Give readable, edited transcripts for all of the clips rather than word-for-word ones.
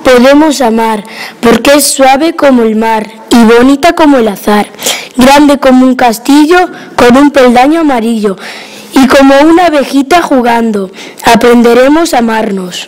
podemos amar, porque es suave como el mar y bonita como el azar, grande como un castillo con un peldaño amarillo y como una abejita jugando, aprenderemos a amarnos.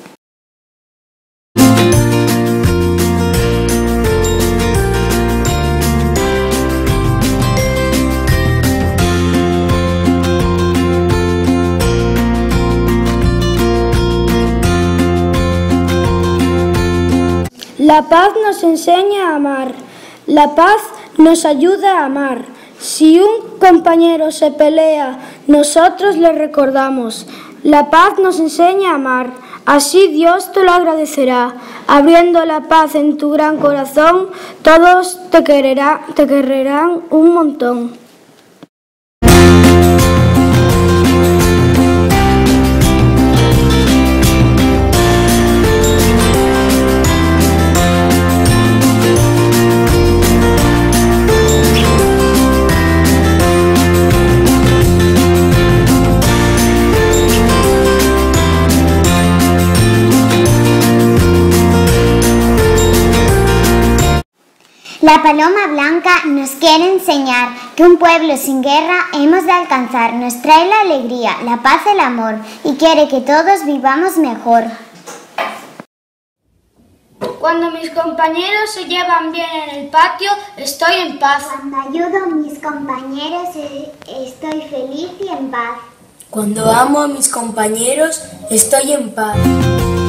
La paz nos enseña a amar, la paz nos ayuda a amar. Si un compañero se pelea, nosotros le recordamos. La paz nos enseña a amar, así Dios te lo agradecerá. Abriendo la paz en tu gran corazón, todos te querrán un montón. La paloma blanca nos quiere enseñar que un pueblo sin guerra hemos de alcanzar. Nos trae la alegría, la paz, el amor y quiere que todos vivamos mejor. Cuando mis compañeros se llevan bien en el patio, estoy en paz. Cuando ayudo a mis compañeros, estoy feliz y en paz. Cuando amo a mis compañeros, estoy en paz.